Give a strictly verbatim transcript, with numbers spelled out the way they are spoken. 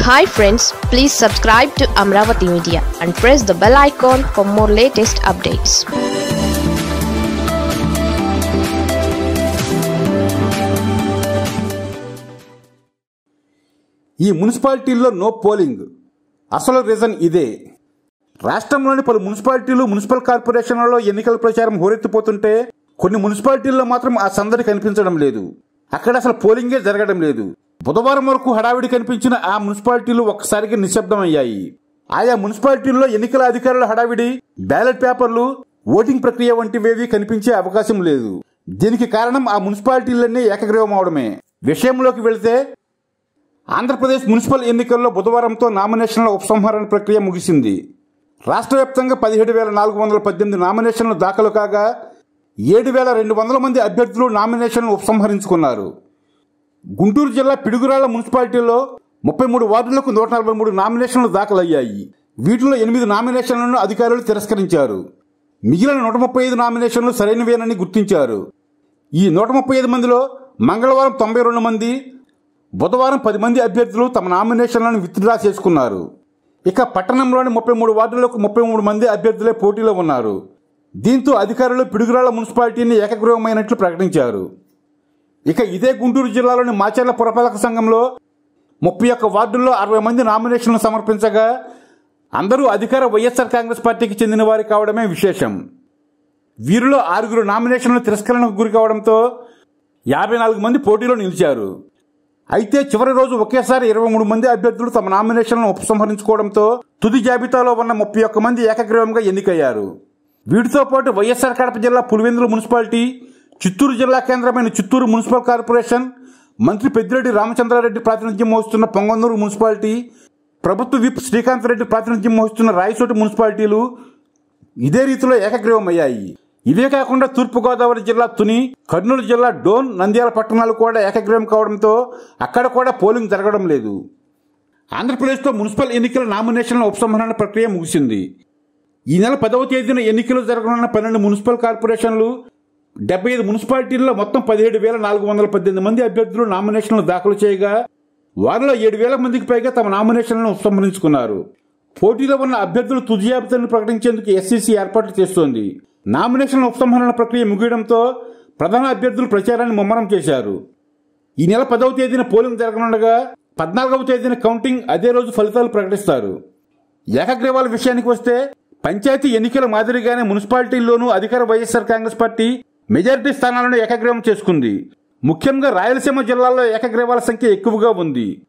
Hi friends, please subscribe to Amaravathi Media and press the bell icon for more latest updates. ఈ మున్సిపాలిటీల్లో no polling అసలు reason ఇదే. రాష్ట్రంలోని పలు మున్సిపాలిటీలు మున్సిపల్ కార్పొరేషన్లలో ఎన్నికల ప్రచారం హోరెత్తిపోతుంటే కొన్ని మున్సిపాలిటీల్లో మాత్రం ఆ సందడి కనిపించడం లేదు. అక్కడ అసలు పోలింగే జరగడం లేదు. బుధవారం వరకు హడావిడి కనిపించిన ఆ మున్సిపాలిటీలు ఒక్కసారిగా నిశ్శబ్దమయ్యాయి. ఆయా మున్సిపాలిటీల్లో ఎన్నికల అధికారుల హడావిడి, బ్యాలెట్ పేపర్లు, ఓటింగ్ ప్రక్రియ వంటివేవీ కనిపించే అవకాశం లేదు. దీనికి కారణం ఆ మున్సిపాలిటీలన్నీ ఏకగ్రీవం అవడమే. విషయంలోకి వెళితే ఆంధ్రప్రదేశ్ మున్సిపల్ ఎన్నికల్లో బుధవారంతో నామినేషన్ల ఉపసంహరణ ప్రక్రియ ముగిసింది. రాష్ట్ర వ్యాప్తంగా పదిహేడు వేల నాలుగు వందల పద్దెనిమిది నామినేషన్లు దాఖలు కాగా ఏడు వేల రెండు వందల మంది అభ్యర్థులు నామినేషన్లు ఉపసంహరించుకున్నారు. గుంటూరు జిల్లా పిడుగురాళ్ల మున్సిపాలిటీలో ముప్పై మూడు వార్డులకు నూట నలభై మూడు నామినేషన్లు దాఖలయ్యాయి. వీటిలో ఎనిమిది నామినేషన్లను అధికారులు తిరస్కరించారు. మిగిలిన నూట ముప్పై ఐదు నామినేషన్లు సరైనవేనని గుర్తించారు. ఈ నూట ముప్పై ఐదు మందిలో మంగళవారం తొంభై రెండు మంది, బుధవారం పది మంది అభ్యర్థులు తమ నామినేషన్లను విత్డ్రా చేసుకున్నారు. ఇక పట్టణంలోని ముప్పై మూడు వార్డులకు ముప్పై మూడు మంది అభ్యర్థులే పోటీలో ఉన్నారు. దీంతో అధికారులు పిడుగురాళ్ల మున్సిపాలిటీని ఏకగ్రీవమైనట్లు ప్రకటించారు. ఇక ఇదే గుంటూరు జిల్లాలోని మాచర్ల పురపాలక సంఘంలో ముప్పై ఒక్క వార్డుల్లో అరవై మంది నామినేషన్లు సమర్పించగా అందరూ అధికార వైఎస్ఆర్ కాంగ్రెస్ పార్టీకి చెందిన వారి కావడమే విశేషం. వీరిలో ఆరుగురు నామినేషన్లు తిరస్కరణకు గురి కావడంతో యాభై నాలుగు మంది పోటీలో నిలిచారు. అయితే చివరి రోజు ఒకేసారి ఇరవై మూడు మంది అభ్యర్థులు తమ నామినేషన్లను ఉపసంహరించుకోవడంతో తుది జాబితాలో ఉన్న ముప్పై ఒక్క మంది ఏకగ్రీవంగా ఎన్నికయ్యారు. వీటితో పాటు వైఎస్ఆర్ కడప జిల్లా పులివెందుల మున్సిపాలిటీ, చిత్తూరు జిల్లా కేంద్రమైన చిత్తూరు మున్సిపల్ కార్పొరేషన్, మంత్రి పెద్దిరెడ్డి రామచంద్రారెడ్డి ప్రాతినిధ్యం వహిస్తున్న పొంగనూరు మున్సిపాలిటీ, ప్రభుత్వ విప్ శ్రీకాంత్ రెడ్డి ప్రాతినిధ్యం వహిస్తున్న రాయచోటి మున్సిపాలిటీలు ఇదే రీతిలో ఏకగ్రీవమయ్యాయి. ఇవే కాకుండా తూర్పుగోదావరి జిల్లా తుని, కర్నూలు జిల్లా డోన్, నంద్యాల పట్టణాలు కూడా ఏకగ్రీవం కావడంతో అక్కడ కూడా పోలింగ్ జరగడం లేదు. ఆంధ్రప్రదేశ్లో మున్సిపల్ ఎన్నికల నామినేషన్ల ఉపసంహరణ ప్రక్రియ ముగిసింది. ఈ నెల పదవ తేదీన ఎన్నికలు జరగనున్న పన్నెండు మున్సిపల్ కార్పొరేషన్లు, డెబ్బై ఐదు మున్సిపాలిటీల్లో మొత్తం పదిహేడు వేల నాలుగు వందల పద్దెనిమిది మంది అభ్యర్థులు నామినేషన్లు దాఖలు చేయగా వారిలో ఏడు వేల మందికి పైగా తమ నామినేషన్లను ఉపసంహరించుకున్నారు. పోటీలో ఉన్న అభ్యర్థులు తుది జాబితాను ప్రకటించేందుకు ఎస్సీసీ ఏర్పాట్లు చేస్తోంది. నామినేషన్ల ఉపసంహరణ ప్రక్రియ ముగియడంతో ప్రధాన అభ్యర్థులు ప్రచారాన్ని ముమ్మరం చేశారు. ఈ నెల పదవ తేదీన పోలింగ్ జరగనుండగా పద్నాలుగవ తేదీన కౌంటింగ్, అదే రోజు ఫలితాలు ప్రకటిస్తారు. ఏకగ్రీవాల విషయానికి వస్తే పంచాయతీ ఎన్నికల మాదిరిగానే మున్సిపాలిటీల్లోనూ అధికార వైఎస్ఆర్ కాంగ్రెస్ పార్టీ మెజారిటీ స్థానాలను ఏకగ్రీవం చేసుకుంది. ముఖ్యంగా రాయలసీమ జిల్లాల్లో ఏకగ్రీవాల సంఖ్య ఎక్కువగా ఉంది.